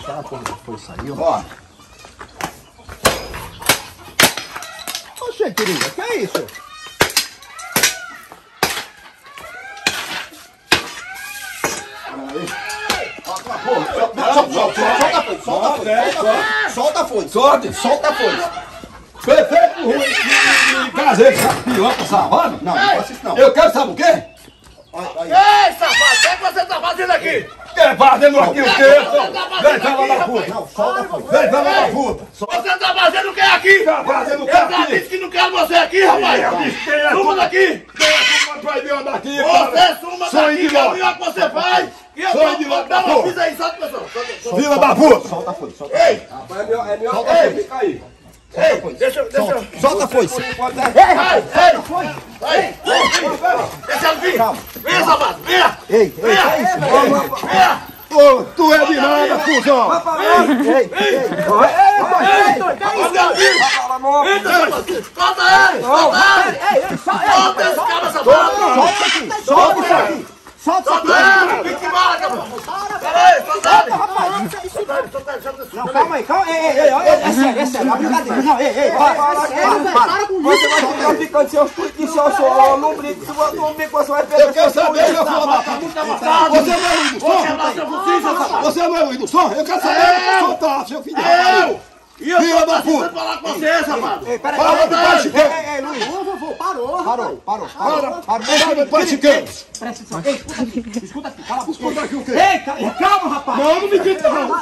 Aquela porra foi saiu. Ó. Oxe, querida, que é isso? Solta a foice. Solta a foice. Prefeito ruim caseiro, piroca savana? Não, não faça isso não. Eu quero saber o quê? Ei, safado, o que você tá fazendo aqui? Fazendo aqui o quê? Vem pra lá da puta. Não, solta a foice. Vem pra lá da puta. Você tá fazendo o que aqui? Tá fazendo o quê Eu já aqui? disse que não quero você aqui, rapaz. Suma daqui. Quem é que vai proibir daqui? Você suma Sonho daqui, de que é o lote. melhor que você faz. E eu Sonho de vou lote dar da uma porra. pisa aí, solta, pessoal. Filha da puta. Solta a foice, solta a foice. Ei, É meu Solta a foice. fica aí. ei, deixa eu... Solta a foice. Ei, rapaz, ei, deixa ele vir. Venha, safado, venha. Ei, que é isso? Venha. Ô, tu é de nada, cuzão. Ei, Entra, safado. Solta ele, solta ele. Solta esse cara, safado. solta isso aqui. Solta isso Solta aqui. ele, pique bala, cabrão. Peraí, solta ele. Rapaz, Solta ele, solta ele, solta ele. não, calma aí, calma aí. É sério, é sério. É brincadeira. Não, ei, para com Você vai ficar ficando seus cuidos, seu lombrigo, se você lombrigo, você vai perder. Eu quero saber, meu filho da puta. Tá amassado. Você não é Luiz do Vou Som? quebrar seu focinho, safado. Você não é Luiz do Som? Eu quero saber soltar, seu filho da puta. E eu Filha tô da puta. precisando falar com você, safado. Ei, peraí, Para de pai chiqueiro. Ei, Luiz. Parou. Para de pai chiqueiro. Presta atenção. Ei, escuta aqui, cala a boca. Escuta aqui o quê? Ei, calma, rapaz. Não, não me grita não.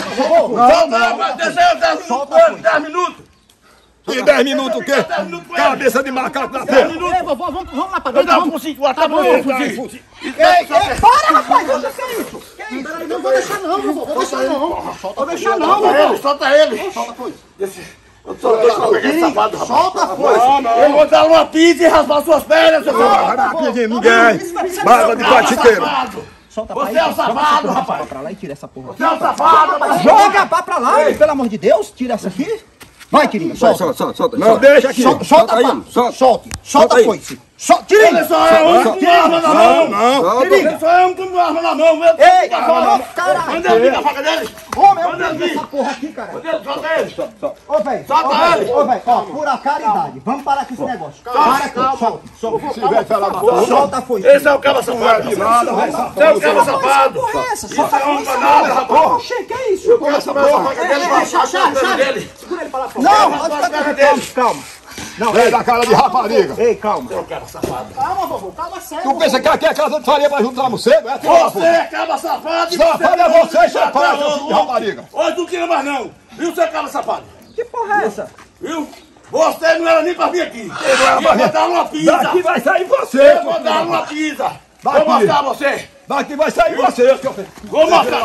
Solta, deixa eu 10 minutos. E 10 minutos o quê? Cabeça de macaco na 10 terra. minutos. Ei, vovó, vamos lá pra Eu dentro. dou um focinho, tá bom, um focinho. Ei, para, rapaz. O que é isso? Que isso? Peraí, não vou deixar não, vovó. Vou deixar não. Vou deixar não, vovó. Solta ele. Solta a foice. Eu tô doido pra pegar esse safado, rapaz. Solta a foice. Eu vou dar uma pizza e raspar suas pernas, seu safado. Não vai pedir ninguém. Bárbara de pai chiqueiro. Solta pra Você é o safado, rapaz. pra lá e tira essa porra. Você é o safado, rapaz. Joga pra lá, pelo amor de Deus. Tira essa aqui. Vai, querida, solta. Solta. Não, deixa aqui. Solta aí, pá. solta. Solta a foice. Tira Ele ele. só é um com arma na mão. Não. Ele só é um com arma na mão. Ei, caralho. Manda ele vir com a faca dele. Homem, eu Manda quero ele essa vir. porra aqui, cara. Solta ele. Ô, velho. Solta ele. Ô, velho, ó, pura caridade. Vamos parar com esse negócio. Para aqui, solta. Se vai falar da porra. Solta a foice. Esse é o cara safado. Esse é o cara safado. Porra é essa? Isso Solta é a um foice. banana, rapaz. Oxe, que é isso? Eu quero saber a faca dele. Vai dele. Não, calma. Não, Vem da cara de rapariga. ei, calma. Eu quero safado. Calma, vovô, calma, sério. Tu pensa que aqui é casa de farinha pra juntar morcego? É, filho da Você puta. é cabra safado. e Safado é você, seu pai, Hoje seu filho de rapariga. não tira mais não. Viu, seu cabra safado? Que porra é essa? Viu? Você não era nem pra vir aqui. Eu vou dar uma pizza. Daqui vai sair você. Eu vou dar uma pizza. Daqui. Vou mostrar você. Daqui vai sair você, seu filho. Vou mostrar.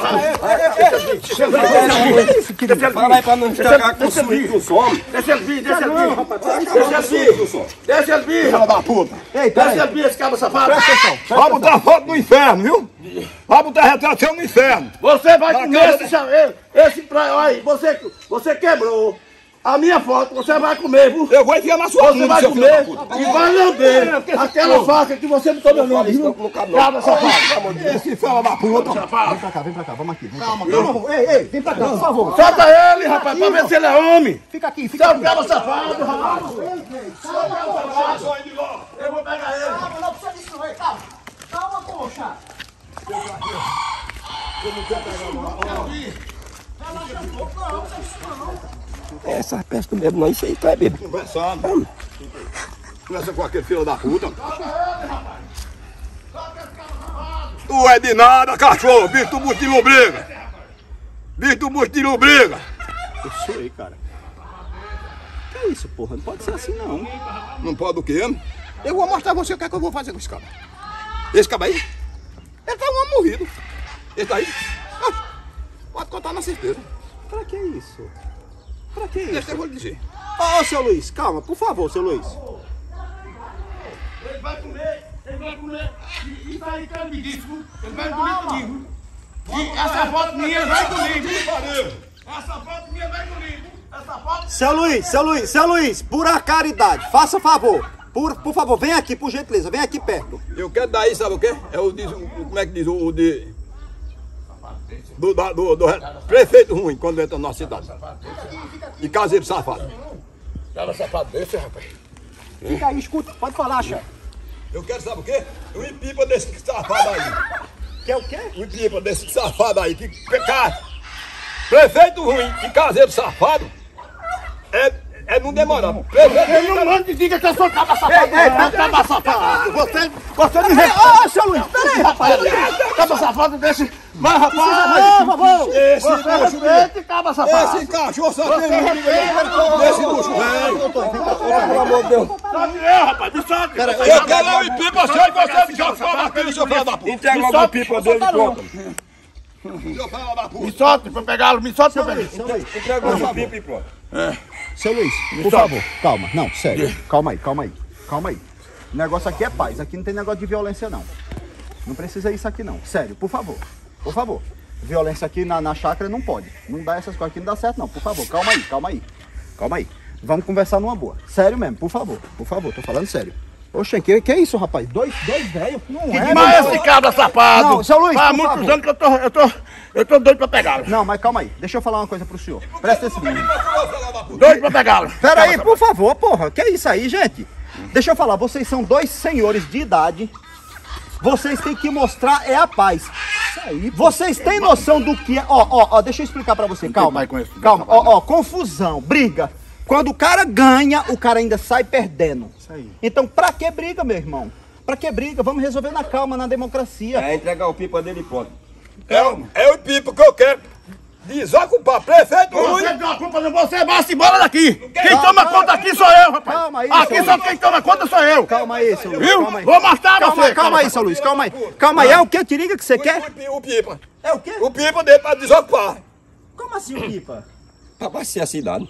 Para aí pra não estragar com o suíço do som. Deixa ele vir, deixa ele vir. Deixa ele vir. Deixa ele vir. Filha da puta. Ei, Deixa peraí. ele vir, esse cabra safado. Vai botar foto no inferno, viu? Vai botar retrato seu no inferno. Você vai Na comer casa esse praia aí. Você quebrou a minha foto. Você vai comer, viu? Eu vou enfiar na sua Você bunda, vai seu filho da comer puta. e vai lamber aquela faca que você botou meu nome, viu? Cabra safado. Esse fela da puta. Vem pra cá, vamos aqui. Calma, vovô. Ei, vem pra cá, por favor. Solta ele, rapaz, pra ver se ele é homem. Fica aqui, Você fica é aqui. um cabra safado, rapaz. Calma. Eu vou pegar ele. Calma, não precisa disso não, calma. Calma, poxa. Essa peste mesmo, não, isso aí tu é bebê. Conversando. Conversa com aquele filho da puta. Tu é de nada, cachorro. Bicho do bucho de lombriga. Bicho do bucho de lombriga. Eu sou aí, cara. Que isso, porra? Não pode ser assim, não. Não pode o quê? Eu vou mostrar a você o que é que eu vou fazer com esse cara. Esse cara aí, ele tá um homem morrido. Esse aí, pode contar na certeza. Pra que isso? Pra que Esse isso? eu vou lhe dizer. Ô, seu Luiz, calma, por favor, seu Luiz. Ele vai comer. E isso aí que eu me disse, viu? Ele vai comer comigo. E essa foto minha ele vai comigo. Essa foto minha vai comigo. Essa foto... Seu Luiz, por a caridade, faça favor. Por favor, vem aqui, por gentileza, vem aqui perto. Eu quero dar aí, sabe o quê? É o como é que diz? O de prefeito ruim quando entra na nossa cidade. E caseiro safado. Cara safado desse, rapaz. Fica aí, escuta. Pode falar, chefe. Eu quero saber o quê? O impipa desse safado aí. Quer o quê? O impipa desse safado aí. Que prefeito ruim e caseiro safado é não demorar. Eu não mando e diga que eu sou caba safado. Caba safado. Você me Ô, seu Luiz, peraí, rapaz. caba safado desse. Mas, rapaz. Não, vovô. Esse bucho Caba safado. esse cachorro só tem um. Esse bucho velho. Pelo amor de Deus. Rapaz, me solta. Eu quero o impipa seu e você me joga fora daqui, seu filho da puta. Entrega logo o pipa dele e pronto. Seu filho da puta. Me solta pra pegá-lo, me solta pra pegar. Entrega logo o pipa e pronto. Seu Luiz, por favor, calma. Não, sério. Calma aí. O negócio aqui é paz. Aqui não tem negócio de violência, não. Não precisa isso aqui, não. Sério, por favor. Por favor. Violência aqui na chácara não pode. Não dá essas coisas aqui, não dá certo, não. Por favor, calma aí. Vamos conversar numa boa. Sério mesmo, por favor, tô falando sério. Oxe, que é isso, rapaz? Dois velhos? Não é, Mas esse cabra safado. Não, seu Luiz, há por muitos favor. anos que eu tô doido pra pegá-lo. Não, mas calma aí. Deixa eu falar uma coisa pro senhor. Presta atenção. Doido pra pegá-lo. Pera aí, por favor, porra. Que é isso aí, gente? Deixa eu falar. Vocês são dois senhores de idade. Vocês têm que mostrar a paz. Isso aí. Vocês têm noção do que é... Ó, deixa eu explicar pra você. Calma. Calma. Confusão, briga. Quando o cara ganha, o cara ainda sai perdendo. Isso aí. Então, pra que briga, meu irmão? Pra que briga? Vamos resolver na calma, na democracia. É entregar o pipa dele e pronto. É o impipa que eu quero desocupar. Prefeito ruim. Você vai-se embora daqui. Quem toma conta aqui sou eu, rapaz. Calma aí, Aqui seu só quem toma conta sou eu. Calma aí, seu Luiz. Viu? Calma aí. Vou matar você. Calma aí, seu Luiz. Calma aí. É o que, Tiringa, que você quer? O pipa. É o quê? O pipa dele pra desocupar. Como assim, o pipa? Pra baixar a cidade.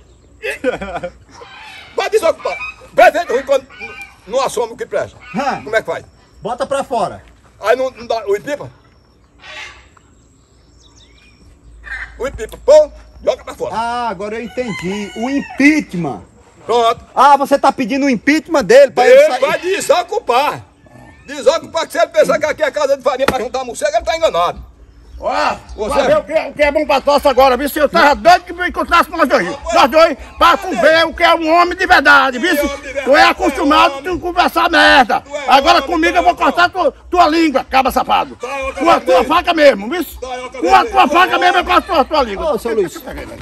Pra desocupar. Prefeito ruim quando não assume o que presta. Como é que faz? Bota pra fora. Aí não dá o impipa. O impipa, pô, joga pra fora. Ah, agora eu entendi. O impeachment. Pronto. Ah, você tá pedindo o impeachment dele pra ele Ele sair. vai desocupar. Desocupar, que se ele pensar que aqui é casa de farinha pra juntar morcega, ele tá enganado. Ó, Você- vai ver o que é bom pra tosse agora, viu? Se eu tava doido que me encontrasse com nós dois, pra tu ver o que é um homem de verdade, viu? Tu é acostumado a conversar merda. Agora comigo eu vou cortar tua língua, cabra safado. Com a tua faca mesmo, viu? Com a tua faca mesmo eu corto tua língua. Ô, seu Luiz.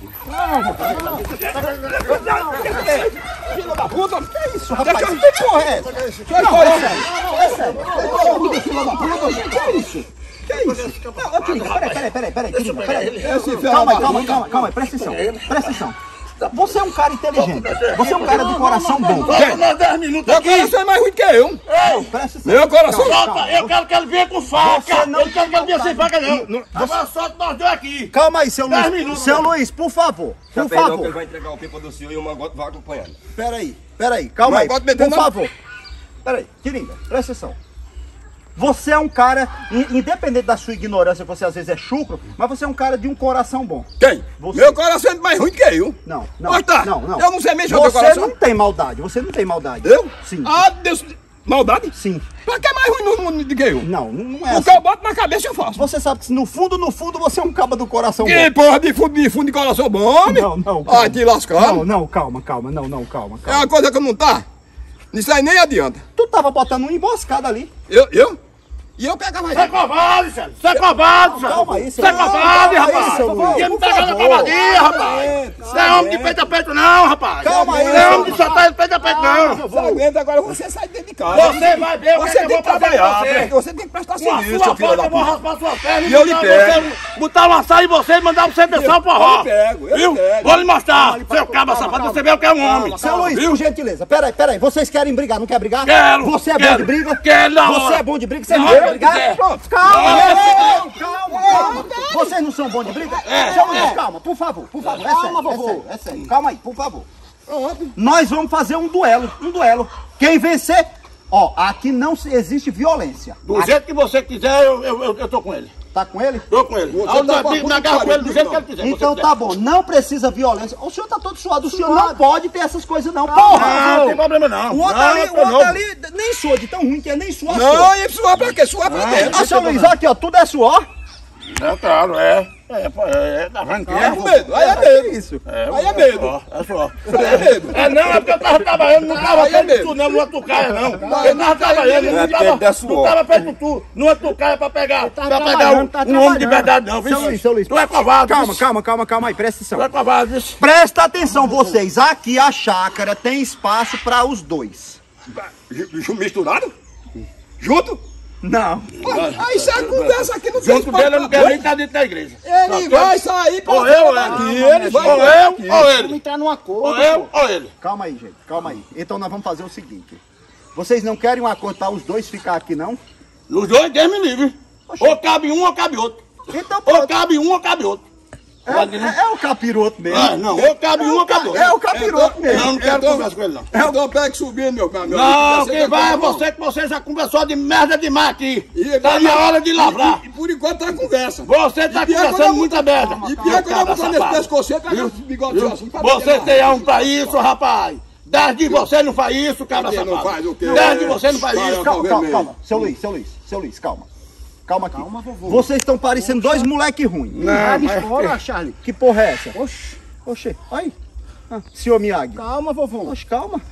Filho da puta! Que isso, rapaz? Que porra é essa? Não, é sério. Filho da puta, que é isso? Que é isso? Ô, Tiringa, peraí. Tiringa, peraí. Calma aí, presta atenção. Você é um cara inteligente. Você é um cara de coração bom. Solta nós 10 minutos Meu aqui. coração é mais ruim que eu. Presta atenção. Meu coração. Solta, eu quero que ele venha com faca. Você não- Eu não quero que ele venha sem faca, não. Agora solta nós dois aqui. Calma aí, seu 10 Luiz. minutos. Seu Luiz, por favor. Já Por perdeu que ele favor. vai entregar o pipa do senhor e o mangote vai acompanhando. Peraí. Calma Não aí. pode meter, Por não. favor. Peraí, Tiringa, presta atenção. Você é um cara, independente da sua ignorância, você às vezes é chucro, mas você é um cara de um coração bom. Quem? Você. Meu coração é mais ruim que eu. Não. Mas tá. Não. Eu não sei mexer com o Você coração. não tem maldade. Eu? Sim. Ah, Deus. Maldade? Sim. Pra que é mais ruim no mundo do que eu? Não é O assim. que eu boto na cabeça eu faço. Você sabe que no fundo você é um caba do coração Que bom. porra de fundo de coração bom, homem? Não. Ai, te lascando. Não, calma. É uma coisa que não tá. Isso aí nem adianta. Tu tava botando uma emboscada ali. Eu? E eu pegava Você é aí. covarde, Sérgio. Você é covarde, Sérgio. Calma aí, Você é covarde, Calma aí, rapaz. seu Luiz. Você não Por pega na favor. covardia, rapaz. Você é homem de peito a peito, não, rapaz. Calma aí, Você é seu homem de soltar de peito a peito, não. Você aguenta, agora você sai dentro de casa. Você vai ver o que Você eu tem vou que fazer trabalhar, com você. você tem que prestar Com a serviço, sua seu filho faca da eu vou puta. raspar sua perna E eu lhe pego. botar um açaí em você e mandar você dançar o forró. Eu lhe pego. Viu? Vou lhe mostrar. Seu cabra safado, você vê o que é um homem. Seu Luiz, Viu? por gentileza, peraí. Vocês querem brigar, não quer brigar? Quero, Você é bom quero. de briga? Quero na hora. Você é bom de briga? Você Na não hora quer que brigar? quiser. Pronto, calma. Vocês não são bons de briga? Seu Luiz, calma, por favor. É sério. Calma aí, por favor. Nós vamos fazer um duelo. Quem vencer... Ó, aqui não existe violência. Do jeito que você quiser, eu tô com ele. Tá com ele? Tô com ele. Você tá com a Me agarro com ele do jeito que ele quiser. Então você tá bom, não precisa violência. O senhor tá todo suado, o senhor não pode ter essas coisas não, porra! Não tem problema não. O outro ali, nem suou de tão ruim que é, nem suar. Não, e suar pra quê? Suar pra dentro. Seu Luiz, aqui ó, tudo é suor. É claro, tá vendo que Aí é medo, aí é medo. Isso. Aí é medo. É só. Aí é medo. É não, é porque eu tava trabalhando, não tava Aí é perto de tu, não, numa tucaia, não. Eu tava trabalhando, É perto da sua. não tava perto de tu, numa tucaia pra pegar trabalhando, tá um homem de trabalhando. verdade, não, viu? Seu Luiz, Tu é covarde, Calma aí, presta tu atenção. é covarde, viu? Presta atenção vocês, aqui a chácara tem espaço para os dois. Misturado? Junto? Não. Aí isso é conversa aqui, não tem Junto dele eu não quero nem estar dentro da igreja. Ele vai sair pra Ou eu, daqui, é. ele vai Ou sair eu, daqui. ou Vamos ele. entrar num acordo. Ou eu, ou ele. Calma aí, gente, calma aí. Então nós vamos fazer o seguinte. Vocês não querem um acordo para os dois ficar aqui, não? Os dois, Deus me livre. Ou cabe um ou cabe outro. Então Ou pronto. cabe um ou cabe outro. É o capiroto mesmo. Ah, não, ou cabe um ou cabe outro. É o capiroto mesmo. Não, não quero conversar com ele, não. Então pega que subir, meu amigo. Não, quem vai é você, que você já conversou de merda demais aqui. E- Tá na hora de lavrar. E por enquanto tá conversa. Você tá E pior conversando quando eu muita botar- merda. E pior quando eu botar nesse Safado. pescoço, pega esse bigode assim. pra Você bater tem na- um pra isso, rapaz. 10 de você não faz isso, cabra Quem não safado. faz o quê? 10 de você não faz Vai, isso. Calma. Seu Luiz, calma. Calma aqui. Vocês estão parecendo dois moleque ruins. Não, Charlie. Que porra é essa? Oxê. Aí. Senhor Miyagi. Calma, vovô. Oxe, calma.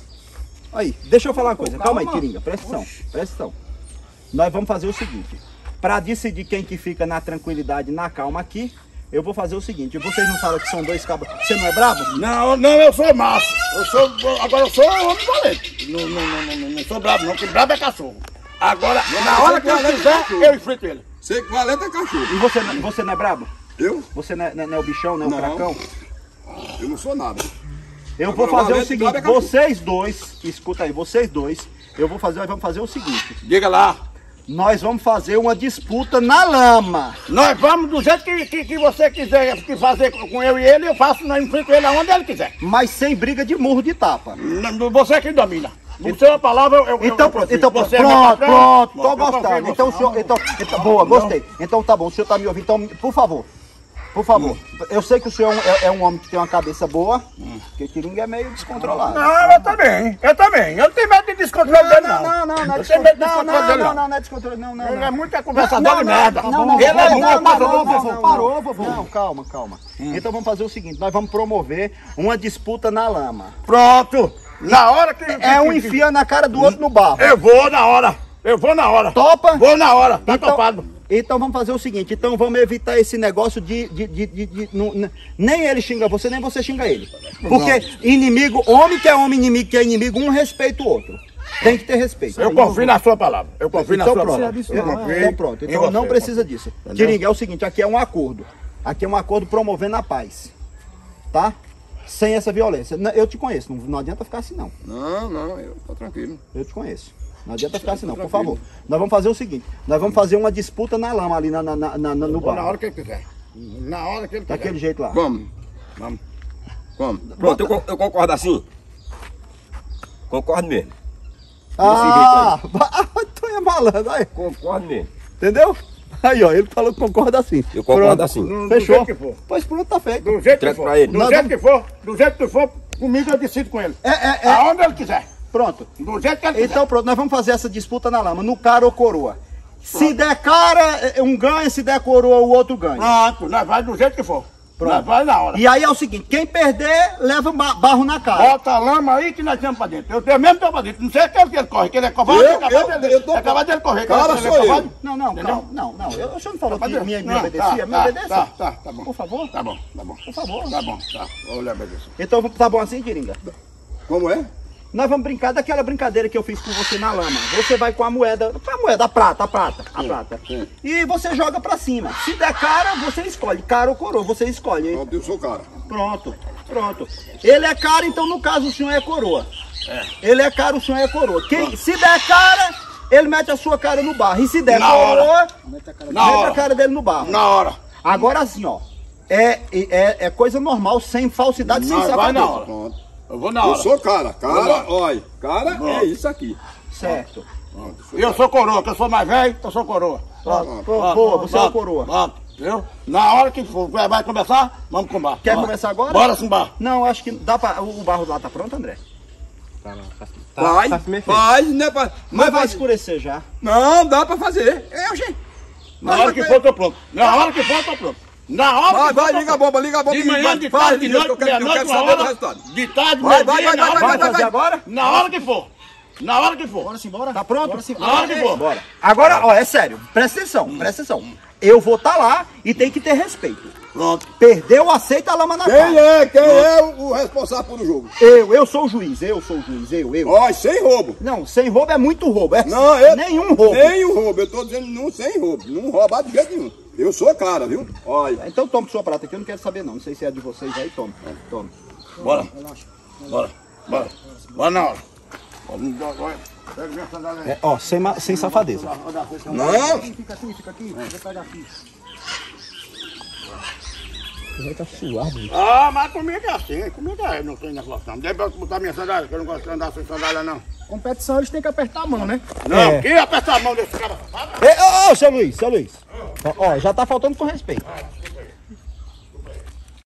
Aí. Deixa eu falar uma coisa. Calma aí, Tiringa. Presta atenção. Nós vamos fazer o seguinte. Para decidir quem que fica na tranquilidade, na calma aqui, eu vou fazer o seguinte. Vocês não falam que são dois cabos. Você não é bravo? não, eu sou macho. Agora eu sou homem valente. Não sou brabo, não, porque brabo é cachorro. Agora, na hora que eu quiser, eu enfrento ele. Sei que valente é cachorro. E você não é brabo? Eu? Você não é o bichão, não é o Não. fracão? Eu não sou nada. Eu vou Agora, fazer o valente, seguinte, brabo é cachorro. vocês dois, escuta aí, vocês dois, nós vamos fazer o seguinte, Diga lá. nós vamos fazer uma disputa na lama. Nós vamos do jeito que você quiser que fazer com eu e ele, eu faço, nós enfrento ele aonde ele quiser. Mas sem briga de murro de tapa. Você que domina. Não sei a palavra, eu Então pronto, Você é meu patrão? pronto, tô gostando. Então o senhor, então, boa, gostei. Então tá bom, o senhor tá me ouvindo, então, por favor. Eu sei que o senhor é um homem que tem uma cabeça boa, porque Tiringa é meio descontrolado. Não, eu também. Eu não tenho medo de descontrole dele, não. Não é Eu tenho medo de descontrole, descontrole dele, não. não é descontrole, não. Ele é muito conversador de merda. Não, Ele é muito conversador de merda. parou, vovô. Não, calma. Então vamos fazer o seguinte, nós vamos promover uma disputa na lama. Pronto. Na hora que... É um enfia na cara do outro no barro. Eu vou na hora. Topa? Vou na hora. Tá topado. Então vamos fazer o seguinte, então vamos evitar esse negócio nem ele xinga você, nem você xinga ele. Porque inimigo, homem que é homem, inimigo que é inimigo, um respeita o outro. Tem que ter respeito. Eu confio na sua palavra. Eu confio na Então sua pronto. palavra. Então pronto. Então não precisa disso. Tiringa, é o seguinte, aqui é um acordo. Aqui é um acordo promovendo a paz. Tá? Sem essa violência. Eu te conheço, não adianta ficar assim não. Não, eu tô tranquilo. Eu te conheço. Não adianta ficar assim não, por favor. Nós vamos fazer o seguinte, nós vamos fazer uma disputa na lama ali no Vou bar. na hora que ele quiser. Na hora que ele quiser. Daquele jeito lá. Vamos. Pronto, eu concordo assim. Concordo mesmo. Tu é malandro, aí. Concordo mesmo. Entendeu? Aí, ó, ele falou que concorda assim. Eu concordo Pronto. assim. Fechou? jeito que for. Pois pronto, tá feito. Do jeito que Entrega for. pra ele. Do jeito que for, comigo eu decido com ele. Aonde ele quiser. Pronto. Do jeito que ele quiser. Então pronto, nós vamos fazer essa disputa na lama, no cara ou coroa. Se der cara, um ganha, se der coroa, o outro ganha. Pronto, nós vai do jeito que for. Nós vai na hora. E aí é o seguinte, quem perder, leva barro na cara. Bota a lama aí que nós temos pra dentro. Eu mesmo tô pra dentro. Não sei o que ele corre, que ele é covarde, Eu é capaz dele correr. Cara, ele é sou eu. covarde. Não, Entendeu? não. O senhor não falou que Não, me obedecia? Me obedeça. Tá bom. Por favor. Tá bom. Por favor. Tá bom. Vou lhe obedecer. Então tá bom assim, Tiringa? Como é? Nós vamos brincar daquela brincadeira que eu fiz com você na lama. Você vai com a moeda, a prata. Sim. E você joga pra cima. Se der cara, você escolhe. Cara ou coroa, você escolhe. Eu sou cara. Pronto. Ele é cara, então no caso o senhor é coroa. Ele é cara, o senhor é coroa. Se der cara, ele mete a sua cara no barro. E se der Na coroa, Na mete a hora. cara dele no barro. Na hora. Agora assim, ó. É coisa normal, sem falsidade, sem Nós vai na safadeza. hora. Pronto. Eu vou na Eu hora. sou cara. Olha. Cara é isso aqui. Certo. Eu sou coroa, que eu sou mais velho, eu sou coroa. Boa, você é o coroa. Pronto, viu? Na hora que for, vai começar, vamos com o bar. Quer Bora. começar agora? Bora sim, bar. Não, acho que dá pra. O barro lá tá pronto, André? Faz, né? Mas Mas vai escurecer já. Não, dá pra fazer. É, gente. Na hora que for, tô pronto. Na hora que for, tô pronto. Na hora que for, liga a bomba, liga a bomba. De manhã, de tarde, de noite, meia-noite, uma hora. De tarde, meia-dia, na hora que for. Fazer agora? Na hora que for. Na hora que for. Bora simbora. Tá pronto? Na hora que for. Bora. Agora, ó, é sério. Presta atenção, presta atenção. Eu vou estar lá e tem que ter respeito. Pronto. Perdeu, aceita a lama na cara. Quem é o responsável por o jogo? Eu sou o juiz, eu. Ó, sem roubo. Não, sem roubo é muito roubo. É Não, nenhum roubo. Nenhum roubo. Eu tô dizendo não sem roubo. Não roubar de jeito nenhum. Eu sou a cara, viu? Olha. Então toma sua prata aqui, eu não quero saber não. Não sei se é de vocês aí, toma. Toma. Bora. Bora. Bora. Bora na hora. Pega minha sandália aí. Ó, sem safadeza. Não. Fica aqui. Vou pegar aqui. Vai estar suado. Ah, mas comigo é assim. Comigo é, não tem negócio não. Deixa eu botar minha sandália, que eu não gosto de andar sem sandália não. Competição eles têm que apertar a mão, né? Não, quem aperta a mão desse cara? Ô, seu Luiz. Ó, já tá faltando com respeito.